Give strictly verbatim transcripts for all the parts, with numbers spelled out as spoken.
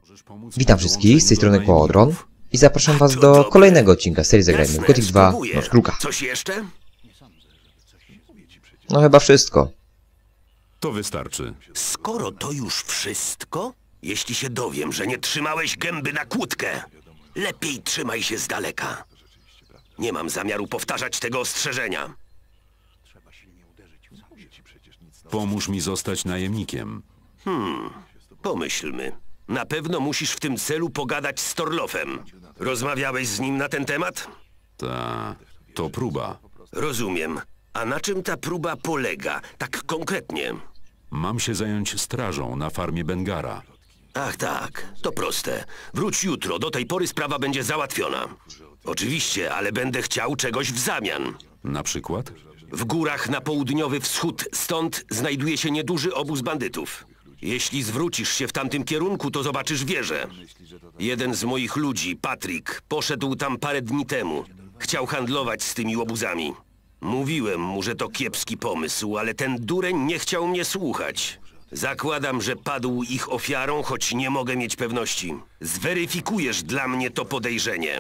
Witam wszystkich, z tej strony Quadron i zapraszam was do kolejnego odcinka serii Zagrajmy w Gothic dwa Noc Kruka. Coś jeszcze? No chyba wszystko. To wystarczy. Skoro to już wszystko, jeśli się dowiem, że nie trzymałeś gęby na kłódkę, lepiej trzymaj się z daleka. Nie mam zamiaru powtarzać tego ostrzeżenia. Pomóż mi zostać najemnikiem. Hmm, pomyślmy. Na pewno musisz w tym celu pogadać z Torlofem. Rozmawiałeś z nim na ten temat? Ta... to próba. Rozumiem. A na czym ta próba polega, tak konkretnie? Mam się zająć strażą na farmie Bengara. Ach tak, to proste. Wróć jutro, do tej pory sprawa będzie załatwiona. Oczywiście, ale będę chciał czegoś w zamian. Na przykład? W górach na południowy wschód stąd znajduje się nieduży obóz bandytów. Jeśli zwrócisz się w tamtym kierunku, to zobaczysz wieżę. Jeden z moich ludzi, Patrick, poszedł tam parę dni temu. Chciał handlować z tymi łobuzami. Mówiłem mu, że to kiepski pomysł, ale ten dureń nie chciał mnie słuchać. Zakładam, że padł ich ofiarą, choć nie mogę mieć pewności. Zweryfikujesz dla mnie to podejrzenie.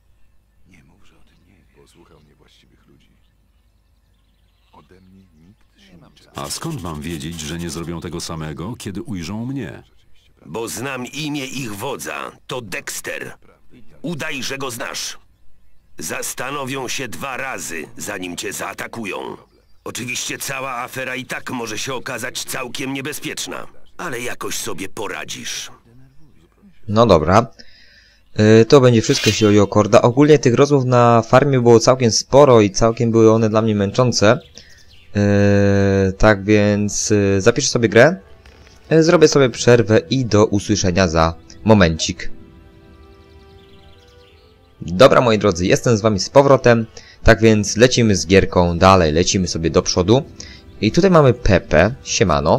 A skąd mam wiedzieć, że nie zrobią tego samego, kiedy ujrzą mnie? Bo znam imię ich wodza. To Dexter. Udaj, że go znasz. Zastanowią się dwa razy, zanim cię zaatakują. Oczywiście cała afera i tak może się okazać całkiem niebezpieczna, ale jakoś sobie poradzisz. No dobra. Yy, to będzie wszystko, jeśli chodzi o Korda. Ogólnie tych rozmów na farmie było całkiem sporo i całkiem były one dla mnie męczące. Yy, tak więc yy, zapiszę sobie grę. Yy, zrobię sobie przerwę i do usłyszenia za momencik. Dobra, moi drodzy, jestem z wami z powrotem. Tak więc lecimy z gierką dalej, lecimy sobie do przodu. I tutaj mamy Pepe, siemano.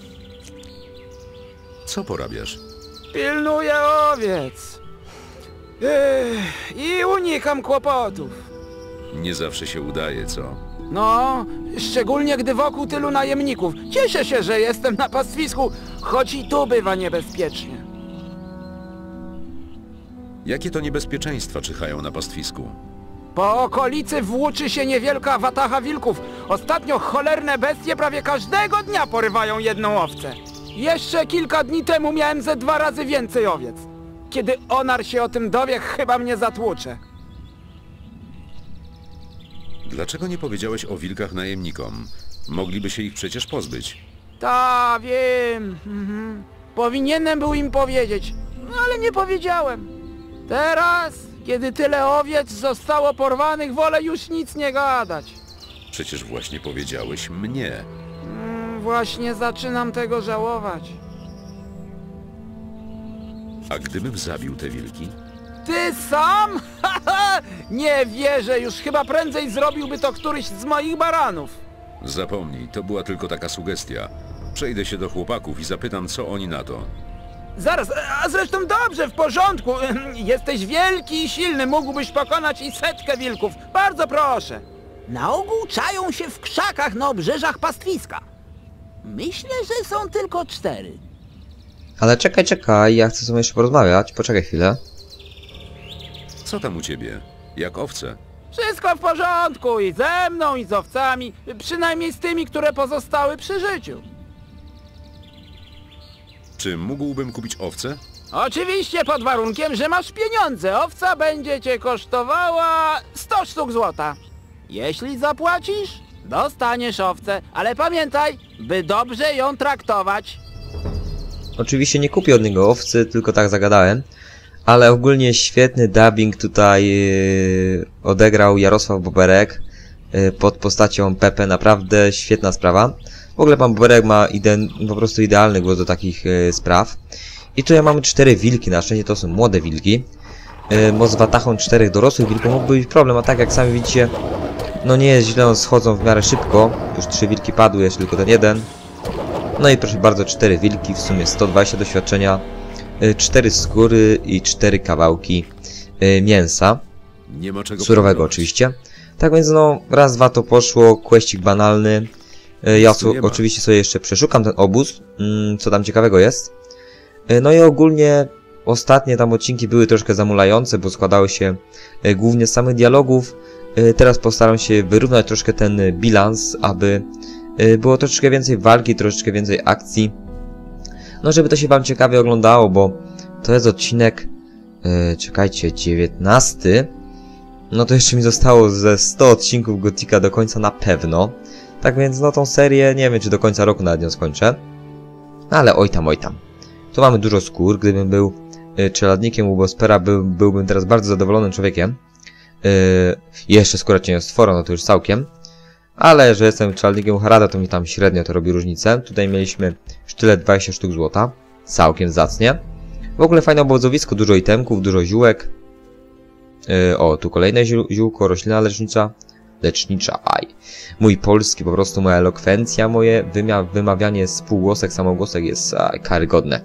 Co porabiasz? Pilnuję owiec. Ech, I unikam kłopotów. Nie zawsze się udaje, co? No, szczególnie gdy wokół tylu najemników. Cieszę się, że jestem na pastwisku, choć i tu bywa niebezpiecznie. Jakie to niebezpieczeństwa czyhają na pastwisku? Po okolicy włóczy się niewielka wataha wilków. Ostatnio cholerne bestie prawie każdego dnia porywają jedną owcę. Jeszcze kilka dni temu miałem ze dwa razy więcej owiec. Kiedy Onar się o tym dowie, chyba mnie zatłucze. Dlaczego nie powiedziałeś o wilkach najemnikom? Mogliby się ich przecież pozbyć. Ta, wiem. Mhm. Powinienem był im powiedzieć, no ale nie powiedziałem. Teraz, kiedy tyle owiec zostało porwanych, wolę już nic nie gadać. Przecież właśnie powiedziałeś mnie. Mm, właśnie zaczynam tego żałować. A gdybym zabił te wilki? Ty sam? Haha! Nie wierzę, już chyba prędzej zrobiłby to któryś z moich baranów. Zapomnij, to była tylko taka sugestia. Przejdę się do chłopaków i zapytam, co oni na to. Zaraz, a zresztą dobrze, w porządku. Jesteś wielki i silny, mógłbyś pokonać i setkę wilków. Bardzo proszę. Na ogół czają się w krzakach na obrzeżach pastwiska. Myślę, że są tylko cztery. Ale czekaj, czekaj, ja chcę z tobą jeszcze porozmawiać. Poczekaj chwilę. Co tam u ciebie? Jak owce? Wszystko w porządku i ze mną, i z owcami. Przynajmniej z tymi, które pozostały przy życiu. Czy mógłbym kupić owce? Oczywiście pod warunkiem, że masz pieniądze. Owca będzie cię kosztowała sto sztuk złota. Jeśli zapłacisz, dostaniesz owcę, ale pamiętaj, by dobrze ją traktować. Oczywiście nie kupię od niego owcy, tylko tak zagadałem. Ale ogólnie świetny dubbing tutaj yy, odegrał Jarosław Boberek yy, pod postacią Pepe. Naprawdę świetna sprawa. W ogóle pan Boberek ma ide po prostu idealny głos do takich yy, spraw. I tutaj mamy cztery wilki, na szczęście to są młode wilki. Yy, z watachą czterech dorosłych wilków mógłby być problem, a tak jak sami widzicie, no nie jest źle, schodzą w miarę szybko. Już trzy wilki padły, jeszcze tylko ten jeden. No i proszę bardzo, cztery wilki, w sumie sto dwadzieścia doświadczenia. cztery skóry i cztery kawałki y, mięsa. Nie ma czego surowego pomyśleć. oczywiście. Tak więc no, raz, dwa to poszło, questik banalny. Y, ja so, oczywiście sobie jeszcze przeszukam ten obóz, y, co tam ciekawego jest. Y, no i ogólnie ostatnie tam odcinki były troszkę zamulające, bo składały się y, głównie z samych dialogów. Y, teraz postaram się wyrównać troszkę ten bilans, aby y, było troszeczkę więcej walki, troszeczkę więcej akcji. No, żeby to się wam ciekawie oglądało, bo to jest odcinek, yy, czekajcie, dziewiętnasty. No to jeszcze mi zostało ze sto odcinków Gotika do końca na pewno. Tak więc no tą serię, nie wiem czy do końca roku nawet nią skończę. Ale oj tam, oj tam. Tu mamy dużo skór, gdybym był yy, czeladnikiem u Bospera, był, byłbym teraz bardzo zadowolonym człowiekiem. Yy, jeszcze skóra cieniostwora, no to już całkiem. Ale że jestem czeladnikiem u Harada, to mi tam średnio to robi różnicę. Tutaj mieliśmy sztylet dwadzieścia sztuk złota. Całkiem zacnie. W ogóle fajne obozowisko, dużo itemków, dużo ziółek. Yy, o, tu kolejne ziół, ziółko, roślina lecznicza. Lecznicza, aj. Mój polski, po prostu moja elokwencja, moje wymia wymawianie spółgłosek, samogłosek jest aj, karygodne.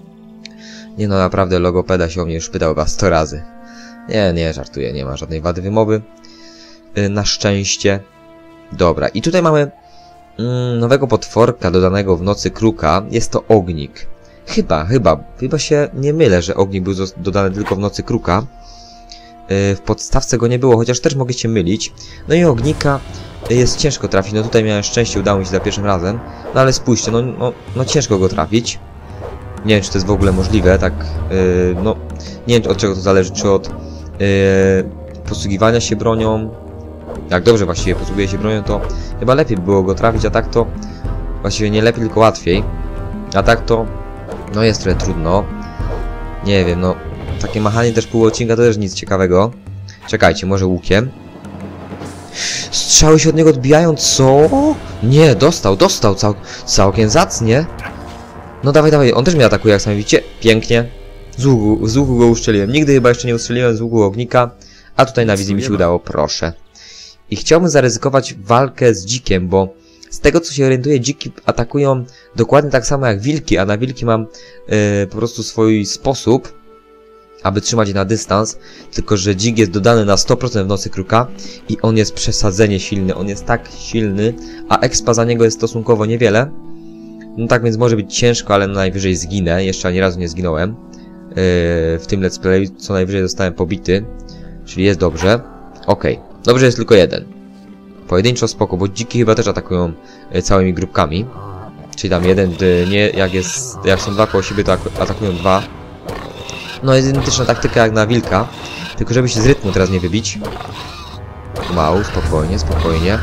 Nie no, naprawdę logopeda się o mnie już pytał chyba sto razy. Nie, nie, żartuję, nie ma żadnej wady wymowy. Yy, na szczęście. Dobra, i tutaj mamy mm, nowego potworka dodanego w Nocy Kruka. Jest to ognik. Chyba, chyba, chyba się nie mylę, że ognik był dodany tylko w Nocy Kruka. Yy, w podstawce go nie było, chociaż też mogę się mylić. No i ognika jest ciężko trafić. No tutaj miałem szczęście, udało mi się za pierwszym razem. No ale spójrzcie, no, no, no ciężko go trafić. Nie wiem, czy to jest w ogóle możliwe, tak, yy, no, nie wiem od czego to zależy, czy od yy, posługiwania się bronią. Jak dobrze właściwie posługuje się bronią, to chyba lepiej by było go trafić, a tak to właściwie nie lepiej, tylko łatwiej. A tak to no jest trochę trudno. Nie wiem, no takie machanie też pół odcinka to też nic ciekawego. Czekajcie, może łukiem. Strzały się od niego odbijają, co? Nie, dostał, dostał cał całkiem zacnie. No dawaj, dawaj, on też mnie atakuje, jak sami widzicie. Pięknie. Z łuku, z łuku go uszczeliłem. Nigdy chyba jeszcze nie ustrzeliłem z łuku ognika. A tutaj na wizji mi się udało, proszę. I chciałbym zaryzykować walkę z dzikiem, bo z tego co się orientuję, dziki atakują dokładnie tak samo jak wilki, a na wilki mam yy, po prostu swój sposób, aby trzymać je na dystans, tylko że dzik jest dodany na sto procent w Nocy Kruka i on jest przesadzenie silny, on jest tak silny, a expa za niego jest stosunkowo niewiele. No tak więc może być ciężko, ale najwyżej zginę, jeszcze ani razu nie zginąłem. Yy, w tym let's play co najwyżej zostałem pobity, czyli jest dobrze. Okej. Okay. Dobrze jest tylko jeden. Pojedynczo spoko, bo dziki chyba też atakują y, całymi grupkami. Czyli tam jeden, y, nie, jak jest, jak są dwa koło siebie, to atakują dwa. No jest identyczna taktyka jak na wilka. Tylko żeby się z rytmu teraz nie wybić. Mał, spokojnie, spokojnie.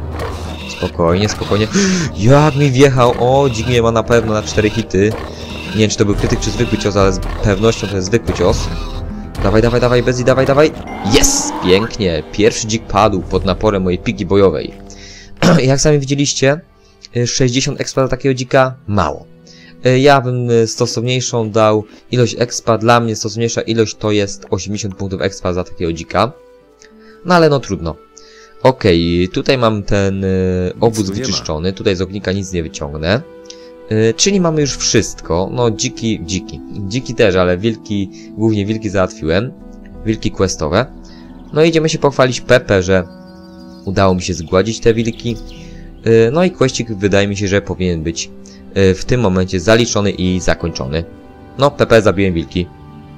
Spokojnie, spokojnie. Jak mi wjechał! O, dzik mnie ma na pewno na cztery hity. Nie wiem czy to był krytyk czy zwykły cios, ale z pewnością to jest zwykły cios. Dawaj, dawaj, dawaj, Bezzy, dawaj, dawaj. Jest! Pięknie. Pierwszy dzik padł pod naporem mojej piki bojowej. Jak sami widzieliście, sześćdziesiąt expa dla takiego dzika mało. Ja bym stosowniejszą dał ilość expa. Dla mnie stosowniejsza ilość to jest osiemdziesiąt punktów expa za takiego dzika. No ale no trudno. Okej, okay, tutaj mam ten y, obóz wyczyszczony. Tutaj z ognika nic nie wyciągnę. Yy, czyli mamy już wszystko. No dziki, dziki. Dziki też, ale wilki, głównie wilki załatwiłem. Wilki questowe. No i idziemy się pochwalić Pepe, że udało mi się zgładzić te wilki. Yy, no i questik wydaje mi się, że powinien być yy, w tym momencie zaliczony i zakończony. No, Pepe, zabiłem wilki.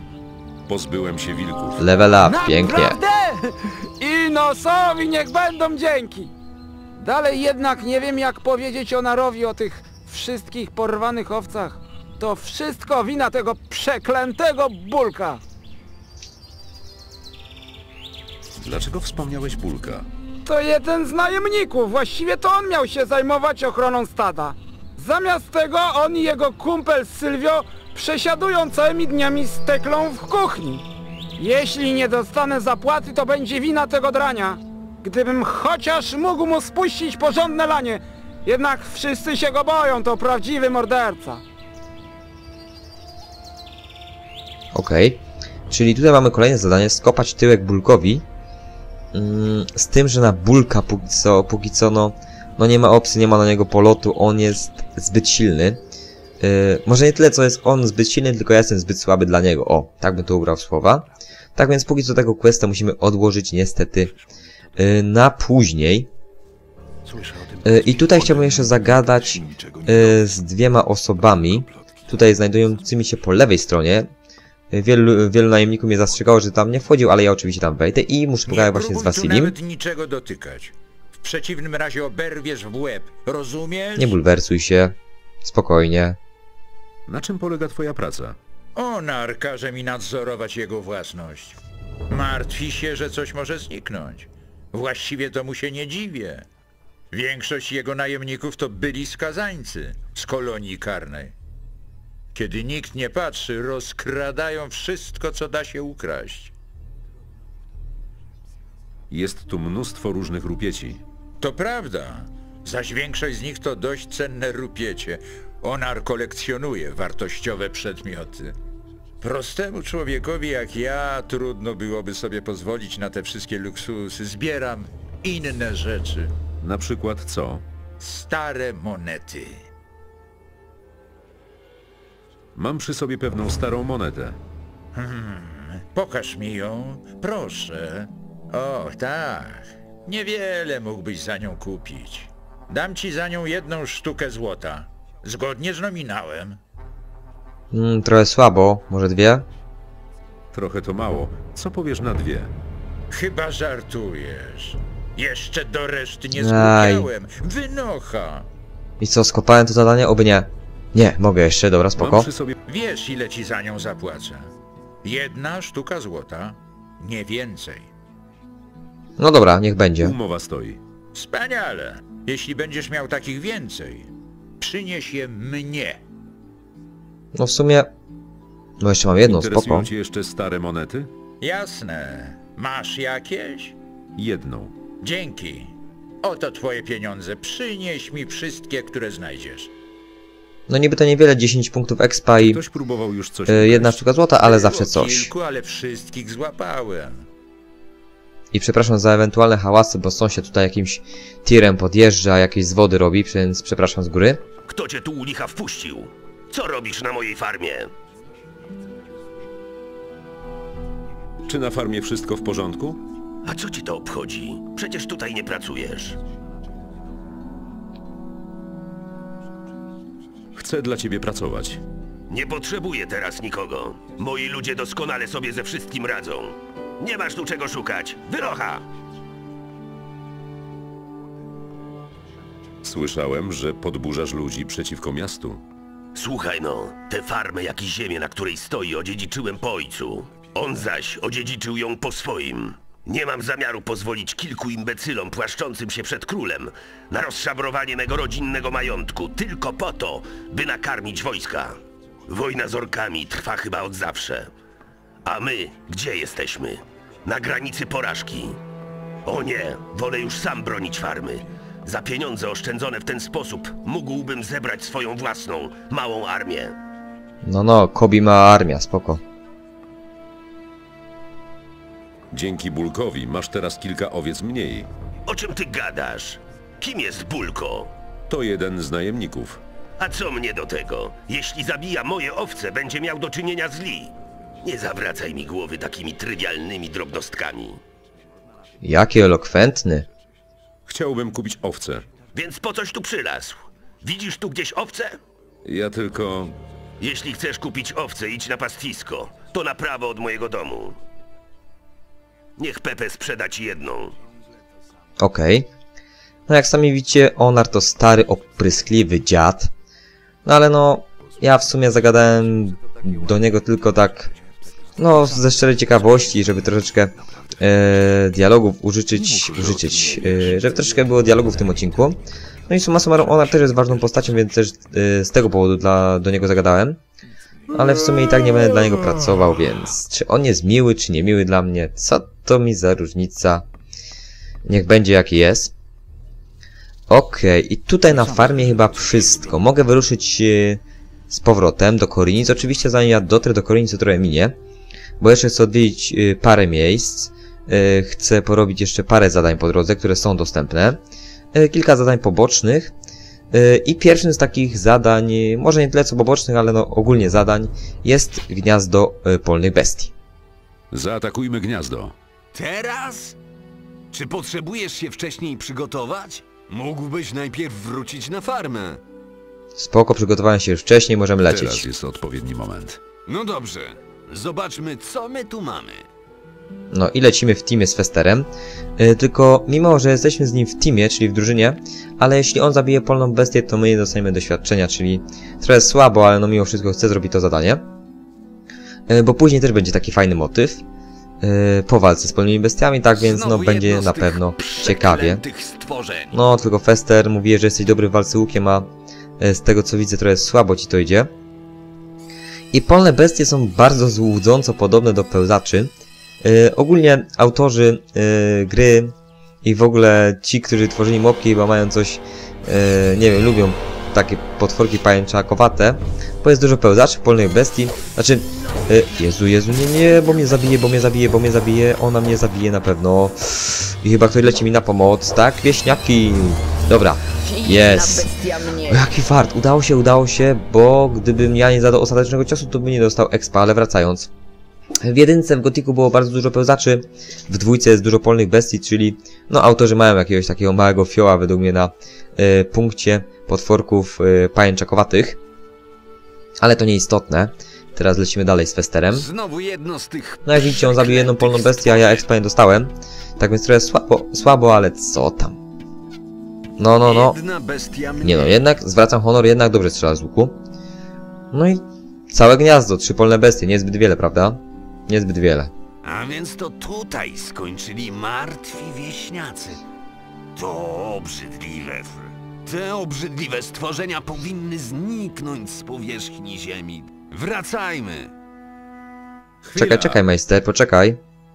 Pozbyłem się wilków. Level up, pięknie. Naprawdę? I nosowi niech będą dzięki. Dalej jednak nie wiem jak powiedzieć Onarowi o tych wszystkich porwanych owcach. To wszystko wina tego przeklętego Bulka. Dlaczego wspomniałeś Bulka? To jeden z najemników. Właściwie to on miał się zajmować ochroną stada. Zamiast tego on i jego kumpel Sylwio przesiadują całymi dniami z teklą w kuchni. Jeśli nie dostanę zapłaty, to będzie wina tego drania. Gdybym chociaż mógł mu spuścić porządne lanie. Jednak wszyscy się go boją, to prawdziwy morderca. Okej. Okay. Czyli tutaj mamy kolejne zadanie, skopać tyłek Bulkowi. Mm, z tym, że na Bulka póki co, póki co no, no nie ma opcji, nie ma na niego polotu, on jest zbyt silny. Yy, może nie tyle, co jest on zbyt silny, tylko ja jestem zbyt słaby dla niego. O, tak bym to ubrał w słowa. Tak więc póki co tego questa musimy odłożyć niestety yy, na później. Yy, I tutaj chciałbym jeszcze zagadać yy, z dwiema osobami. Tutaj znajdującymi się po lewej stronie. Wielu, wielu najemników mnie zastrzegało, że tam nie wchodził, ale ja oczywiście tam wejdę i muszę pogadać właśnie z Wasilim. Nie nawet niczego dotykać. W przeciwnym razie oberwiesz w łeb. Rozumiesz? Nie bulwersuj się. Spokojnie. Na czym polega twoja praca? Onar każe mi nadzorować jego własność. Martwi się, że coś może zniknąć. Właściwie to mu się nie dziwię. Większość jego najemników to byli skazańcy z kolonii karnej. Kiedy nikt nie patrzy, rozkradają wszystko, co da się ukraść. Jest tu mnóstwo różnych rupieci. To prawda, zaś większość z nich to dość cenne rupiecie. Onar kolekcjonuje wartościowe przedmioty. Prostemu człowiekowi jak ja trudno byłoby sobie pozwolić na te wszystkie luksusy. Zbieram inne rzeczy. Na przykład co? Stare monety. Mam przy sobie pewną starą monetę. Hmm, pokaż mi ją, proszę. O, tak. Niewiele mógłbyś za nią kupić. Dam ci za nią jedną sztukę złota. Zgodnie z nominałem. Mm, trochę słabo. Może dwie? Trochę to mało. Co powiesz na dwie? Chyba żartujesz. Jeszcze do reszty nie Aj. skupiałem. Wynocha. I co, skopałem to zadanie? Oby nie. Nie, mogę jeszcze, dobra, Mam spoko. przy sobie... Wiesz, ile ci za nią zapłacę. Jedna sztuka złota, nie więcej. No dobra, niech będzie. Umowa stoi. Wspaniale. Jeśli będziesz miał takich więcej, przynieś je mnie. No w sumie... No jeszcze mam jedną, Interesują spoko. cię jeszcze stare monety? Jasne. Masz jakieś? Jedną. Dzięki. Oto twoje pieniądze. Przynieś mi wszystkie, które znajdziesz. No niby to niewiele, dziesięć punktów expa i Ktoś próbował już coś... e, jedna ukraść? sztuka złota, ale Było zawsze coś. kilku, ale wszystkich złapałem. I przepraszam za ewentualne hałasy, bo sąsiad tutaj jakimś tirem podjeżdża, jakieś zwody robi, więc przepraszam z góry. Kto cię tu u licha wpuścił? Co robisz na mojej farmie? Czy na farmie wszystko w porządku? A co ci to obchodzi? Przecież tutaj nie pracujesz. Chcę dla ciebie pracować. Nie potrzebuję teraz nikogo. Moi ludzie doskonale sobie ze wszystkim radzą. Nie masz tu czego szukać. Wynocha! Słyszałem, że podburzasz ludzi przeciwko miastu. Słuchaj no, tę farmę jak i ziemię, na której stoi, odziedziczyłem po ojcu. On zaś odziedziczył ją po swoim. Nie mam zamiaru pozwolić kilku imbecylom płaszczącym się przed królem na rozszabrowanie mego rodzinnego majątku tylko po to, by nakarmić wojska. Wojna z orkami trwa chyba od zawsze. A my, gdzie jesteśmy? Na granicy porażki. O nie, wolę już sam bronić farmy. Za pieniądze oszczędzone w ten sposób mógłbym zebrać swoją własną, małą armię. No no, Kobi ma armia, spoko. Dzięki Bulkowi masz teraz kilka owiec mniej. O czym ty gadasz? Kim jest Bulko? To jeden z najemników. A co mnie do tego? Jeśli zabija moje owce, będzie miał do czynienia z Lee. Nie zawracaj mi głowy takimi trywialnymi drobnostkami. Jaki elokwentny. Chciałbym kupić owce. Więc po coś tu przylazł? Widzisz tu gdzieś owce? Ja tylko... Jeśli chcesz kupić owce, idź na pastwisko. To na prawo od mojego domu. Niech Pepe sprzeda ci jedną. Okej. No jak sami widzicie, Onar to stary, opryskliwy dziad. No ale no, ja w sumie zagadałem do niego tylko tak, no ze szczerej ciekawości, żeby troszeczkę e, dialogów użyczyć, użyczyć e, żeby troszeczkę było dialogów w tym odcinku. No i summa summarum, Onar też jest ważną postacią, więc też e, z tego powodu dla, do niego zagadałem. Ale w sumie i tak nie będę dla niego pracował, więc czy on jest miły, czy nie miły dla mnie, co to mi za różnica? Niech będzie jaki jest. Okej, okay. I tutaj na farmie chyba wszystko. Mogę wyruszyć e, z powrotem do Korinic. Oczywiście zanim ja dotrę do Korinic, to trochę minie. Bo jeszcze chcę odwiedzić e, parę miejsc. E, chcę porobić jeszcze parę zadań po drodze, które są dostępne. E, kilka zadań pobocznych. E, I pierwszym z takich zadań, może nie tyle co pobocznych, ale no ogólnie zadań, jest gniazdo e, polnych bestii. Zaatakujmy gniazdo. Teraz? Czy potrzebujesz się wcześniej przygotować? Mógłbyś najpierw wrócić na farmę. Spoko, przygotowałem się już wcześniej, możemy Teraz lecieć. jest odpowiedni moment. No dobrze. Zobaczmy, co my tu mamy. No i lecimy w teamie z Festerem. Yy, tylko mimo, że jesteśmy z nim w teamie, czyli w drużynie, ale jeśli on zabije polną bestię, to my nie dostaniemy doświadczenia, czyli trochę słabo, ale no mimo wszystko chcę zrobić to zadanie. Yy, bo później też będzie taki fajny motyw. Yy, po walce z polnymi bestiami, tak więc no będzie na pewno ciekawie. No tylko Fester mówi, że jesteś dobry w walce łukiem, a yy, z tego co widzę trochę słabo ci to idzie. I polne bestie są bardzo złudząco podobne do pełzaczy. Yy, ogólnie autorzy yy, gry i w ogóle ci, którzy tworzyli mopki, chyba mają coś, yy, nie wiem, lubią takie potworki pajęczakowate, bo jest dużo pełzaczy, polnych bestii. Znaczy, yy, Jezu, Jezu, nie, nie, bo mnie zabije, bo mnie zabije, bo mnie zabije, ona mnie zabije na pewno. I chyba ktoś leci mi na pomoc, tak? Wieśniaki! Dobra, jest. O, jaki fart, udało się, udało się, bo gdybym ja nie zadał ostatecznego ciosu, to by nie dostał expa, ale wracając. W jedynce w Gothicu było bardzo dużo pełzaczy, w dwójce jest dużo polnych bestii, czyli no autorzy mają jakiegoś takiego małego fioła według mnie na y, punkcie potworków y, pajęczakowatych. Ale to nieistotne. Teraz lecimy dalej z Festerem. Znowu jedno z tych... No jak widzicie, on zabił jedną polną bestię, a ja expa nie dostałem. Tak więc trochę słabo, słabo, ale co tam? No, no, no. Nie no, jednak zwracam honor, jednak dobrze strzela z łuku. No i całe gniazdo, trzy polne bestie, niezbyt wiele, prawda? Niezbyt wiele. A więc to tutaj skończyli martwi wieśniacy. To obrzydliwe. Te obrzydliwe stworzenia powinny zniknąć z powierzchni ziemi. Wracajmy. Chwila. Czekaj, czekaj, majster, poczekaj.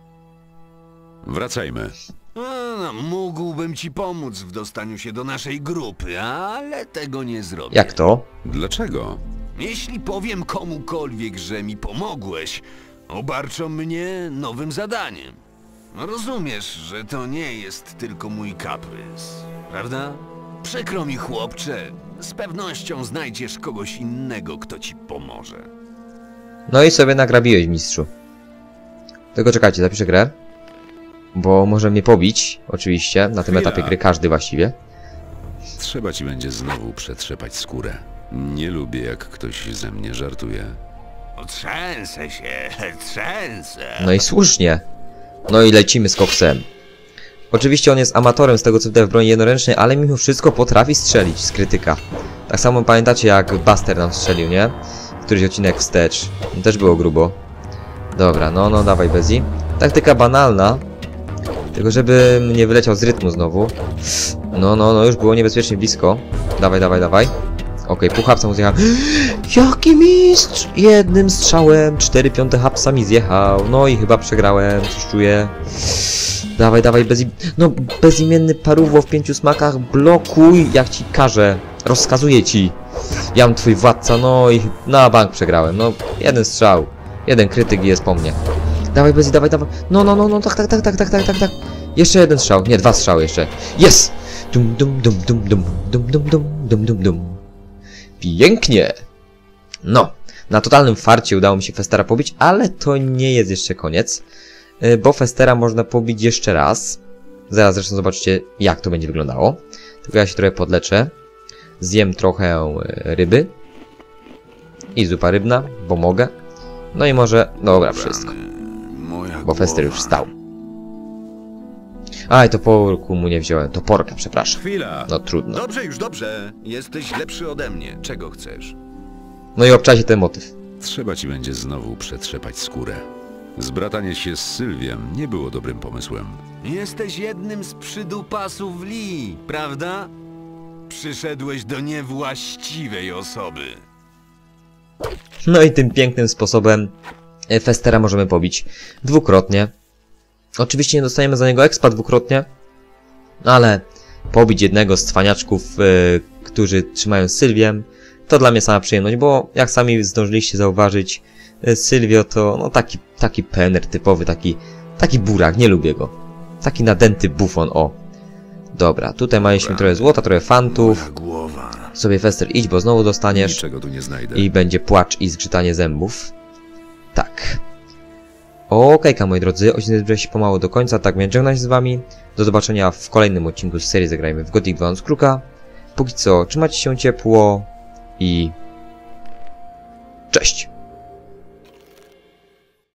Wracajmy. A, mógłbym ci pomóc w dostaniu się do naszej grupy, ale tego nie zrobię. Jak to? Dlaczego? Jeśli powiem komukolwiek, że mi pomogłeś, obarczą mnie nowym zadaniem. Rozumiesz, że to nie jest tylko mój kaprys, prawda? Przykro mi, chłopcze. Z pewnością znajdziesz kogoś innego, kto ci pomoże. No i sobie nagrabiłeś, mistrzu. Tylko czekajcie, zapiszę grę. Bo może mnie pobić, oczywiście, na tym Chwila. etapie gry każdy właściwie. Trzeba ci będzie znowu przetrzepać skórę. Nie lubię, jak ktoś ze mnie żartuje. Trzęsę się, trzęsę. No i słusznie. No i lecimy z koksem. Oczywiście on jest amatorem z tego co widać w broni jednoręcznej, ale mimo wszystko potrafi strzelić z krytyka. Tak samo pamiętacie jak Buster nam strzelił, nie? Któryś odcinek wstecz. No, też było grubo. Dobra, no, no, dawaj Bezi. Taktyka banalna. Tylko żeby nie wyleciał z rytmu znowu. No, no, no, już było niebezpiecznie blisko. Dawaj, dawaj, dawaj. Okej, pół hapsa mu zjechał. Jaki mistrz! Jednym strzałem cztery piąte hapsa mi zjechał. No i chyba przegrałem, coś czuję. Dawaj, dawaj, bezim... No, bezimienny parówło w pięciu smakach. Blokuj, jak ci każę. Rozkazuję ci. Jam twój władca, no i na bank przegrałem. No, jeden strzał. Jeden krytyk i jest po mnie. Dawaj, Bezi, dawaj, dawaj. No, no, no, no, tak, tak, tak, tak, tak, tak, tak, tak. Jeszcze jeden strzał. Nie, dwa strzały jeszcze. Jest! Dum, dum, dum, dum, dum, dum, dum, dum, dum, dum, dum. Pięknie! No, na totalnym farcie udało mi się Festera pobić, ale to nie jest jeszcze koniec. Bo Festera można pobić jeszcze raz. Zaraz zresztą zobaczycie, jak to będzie wyglądało. Tylko ja się trochę podleczę. Zjem trochę ryby. I zupa rybna, bo mogę. No i może... Dobra, wszystko. Bo Fester już wstał. Aj, toporku mu nie wziąłem. Toporka, przepraszam. Chwila. No trudno. Dobrze, już dobrze. Jesteś lepszy ode mnie. Czego chcesz? No i obczasie ten motyw. Trzeba ci będzie znowu przetrzepać skórę. Zbratanie się z Sylwiem nie było dobrym pomysłem. Jesteś jednym z przydupasów Lee, prawda? Przyszedłeś do niewłaściwej osoby. No i tym pięknym sposobem Festera możemy pobić dwukrotnie. Oczywiście nie dostajemy za niego expa dwukrotnie, ale pobić jednego z cwaniaczków, yy, którzy trzymają Sylwię, to dla mnie sama przyjemność, bo jak sami zdążyliście zauważyć, yy, Sylwio to no taki, taki pener typowy, taki, taki burak, nie lubię go. Taki nadęty bufon, o. Dobra, tutaj mieliśmy trochę złota, trochę fantów. Sobie Fester idź, bo znowu dostaniesz. Niczego tu nie znajdę. I będzie płacz i zgrzytanie zębów. Tak. Okejka, moi drodzy, odcinek zbliża się pomału do końca, tak więc żegnam się z wami. Do zobaczenia w kolejnym odcinku z serii Zagrajmy w Gothic dwa Kruka. Póki co, trzymajcie się ciepło i